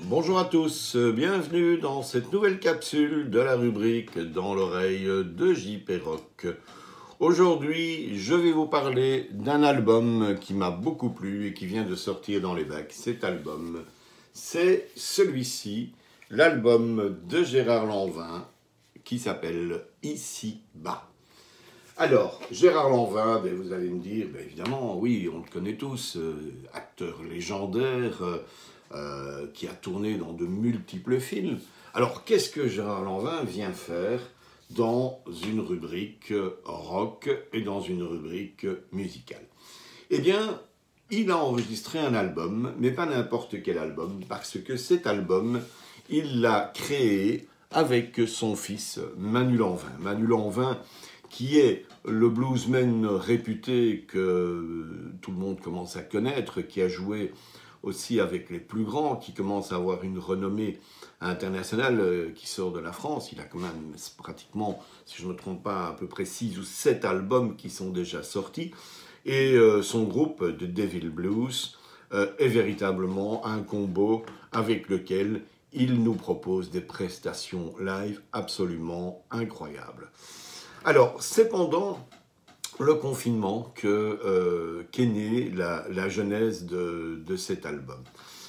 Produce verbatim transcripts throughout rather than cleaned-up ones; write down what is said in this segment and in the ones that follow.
Bonjour à tous, bienvenue dans cette nouvelle capsule de la rubrique Dans l'oreille de J P Rock. Aujourd'hui, je vais vous parler d'un album qui m'a beaucoup plu et qui vient de sortir dans les bacs. Cet album, c'est celui-ci, l'album de Gérard Lanvin qui s'appelle Ici-bas. Alors, Gérard Lanvin, ben, vous allez me dire, ben, évidemment, oui, on le connaît tous, euh, acteur légendaire, euh, euh, qui a tourné dans de multiples films. Alors, qu'est-ce que Gérard Lanvin vient faire dans une rubrique rock et dans une rubrique musicale? Eh bien, il a enregistré un album, mais pas n'importe quel album, parce que cet album, il l'a créé avec son fils Manu Lanvin. Manu Lanvin, qui est le bluesman réputé que tout le monde commence à connaître, qui a joué aussi avec les plus grands, qui commence à avoir une renommée internationale, qui sort de la France. Il a quand même pratiquement, si je ne me trompe pas, à peu près six ou sept albums qui sont déjà sortis. Et euh, son groupe, The Devil Blues, euh, est véritablement un combo avec lequel il nous propose des prestations live absolument incroyables. Alors, c'est pendant le confinement que, euh, qu'est née la, la genèse de, de cet album.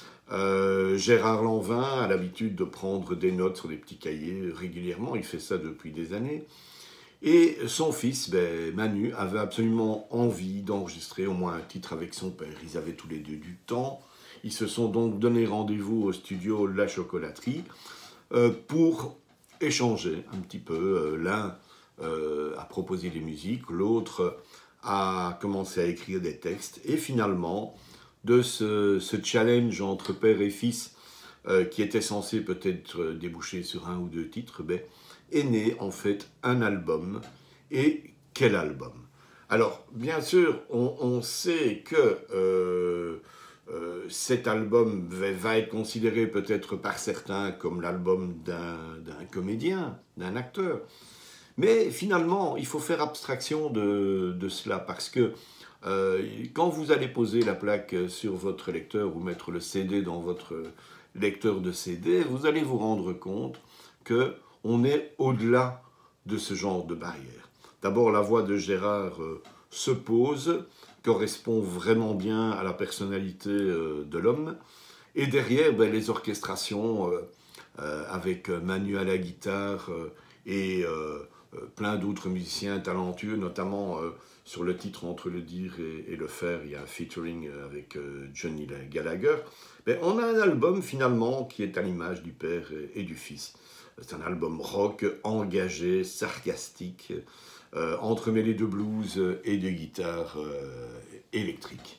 Euh, Gérard Lanvin a l'habitude de prendre des notes sur des petits cahiers régulièrement, il fait ça depuis des années. Et son fils, ben, Manu, avait absolument envie d'enregistrer au moins un titre avec son père. Ils avaient tous les deux du temps. Ils se sont donc donné rendez-vous au studio La Chocolaterie euh, pour échanger un petit peu. Euh, L'un euh, a proposé des musiques, l'autre a commencé à écrire des textes. Et finalement, de ce, ce challenge entre père et fils, euh, qui était censé peut-être déboucher sur un ou deux titres, ben, est né en fait un album. Et quel album? Alors, bien sûr, on, on sait que euh, euh, cet album va, va être considéré peut-être par certains comme l'album d'un d'un comédien, d'un acteur. Mais finalement, il faut faire abstraction de, de cela, parce que euh, quand vous allez poser la plaque sur votre lecteur ou mettre le C D dans votre lecteur de C D, vous allez vous rendre compte que on est au-delà de ce genre de barrière. D'abord, la voix de Gérard euh, se pose, correspond vraiment bien à la personnalité euh, de l'homme. Et derrière, ben, les orchestrations euh, euh, avec Manu à la guitare euh, et euh, euh, plein d'autres musiciens talentueux, notamment euh, sur le titre Entre le dire et, et le faire, il y a un featuring avec euh, Johnny Gallagher. Ben, on a un album finalement qui est à l'image du père et, et du fils. C'est un album rock, engagé, sarcastique, euh, entremêlé de blues et de guitare euh, électrique.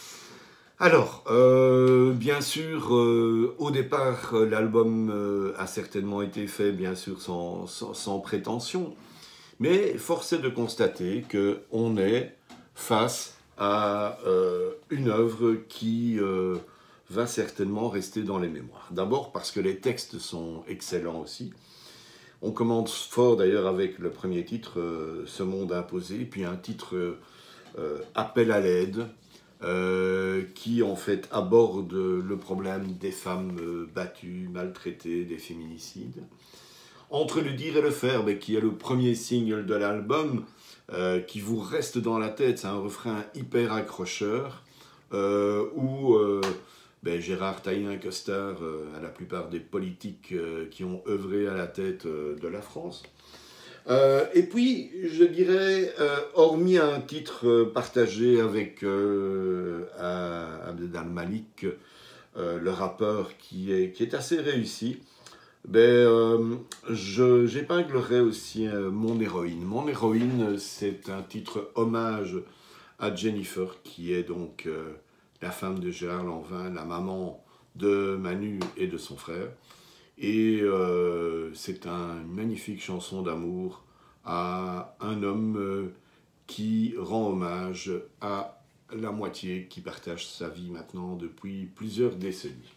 Alors, euh, bien sûr, euh, au départ, l'album euh, a certainement été fait, bien sûr, sans, sans, sans prétention, mais force est de constater qu'on est face à euh, une œuvre qui euh, va certainement rester dans les mémoires. D'abord parce que les textes sont excellents aussi. On commence fort d'ailleurs avec le premier titre, euh, Ce monde imposé, puis un titre euh, Appel à l'aide, euh, qui en fait aborde le problème des femmes euh, battues, maltraitées, des féminicides. Entre le dire et le faire, ben, qui est le premier single de l'album, euh, qui vous reste dans la tête, c'est un refrain hyper accrocheur, euh, où euh, ben, Gérard taille un costard euh, à la plupart des politiques euh, qui ont œuvré à la tête euh, de la France. Euh, et puis, je dirais, euh, hormis un titre euh, partagé avec euh, Abdel Malik, euh, le rappeur, qui est, qui est assez réussi, ben, euh, je, j'épinglerai aussi euh, Mon héroïne. Mon héroïne, c'est un titre hommage à Jennifer, qui est donc euh, la femme de Gérard Lanvin, la maman de Manu et de son frère. Et euh, c'est un, une magnifique chanson d'amour à un homme euh, qui rend hommage à la moitié qui partage sa vie maintenant depuis plusieurs décennies.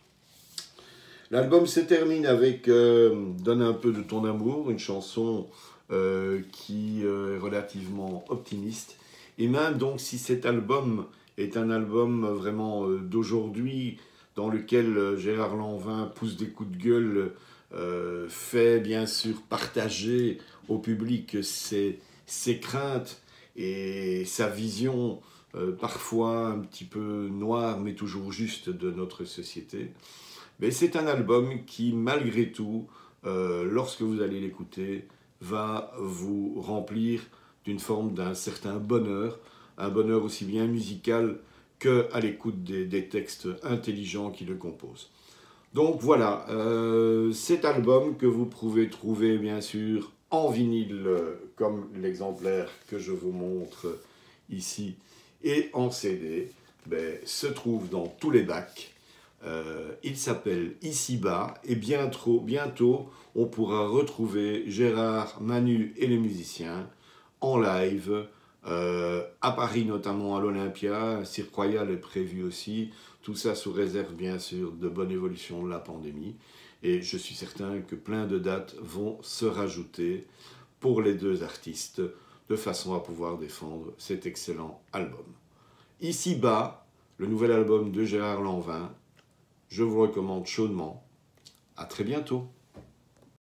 L'album se termine avec euh, Donne un peu de ton amour, une chanson euh, qui euh, est relativement optimiste. Et même donc si cet album est un album vraiment euh, d'aujourd'hui, dans lequel Gérard Lanvin pousse des coups de gueule, euh, fait bien sûr partager au public ses, ses craintes et sa vision euh, parfois un petit peu noire mais toujours juste de notre société. Mais c'est un album qui malgré tout, euh, lorsque vous allez l'écouter, va vous remplir d'une forme d'un certain bonheur, un bonheur aussi bien musical qu'à l'écoute des, des textes intelligents qui le composent. Donc voilà, euh, cet album que vous pouvez trouver bien sûr en vinyle, comme l'exemplaire que je vous montre ici, et en C D, ben, se trouve dans tous les bacs. Euh, il s'appelle Ici-bas, et bientôt, bientôt on pourra retrouver Gérard, Manu et les musiciens en live, euh, à Paris notamment à l'Olympia. Un cirque royal est prévu aussi, tout ça sous réserve bien sûr de bonne évolution de la pandémie, et je suis certain que plein de dates vont se rajouter pour les deux artistes de façon à pouvoir défendre cet excellent album. Ici-bas, le nouvel album de Gérard Lanvin, je vous le recommande chaudement. À très bientôt.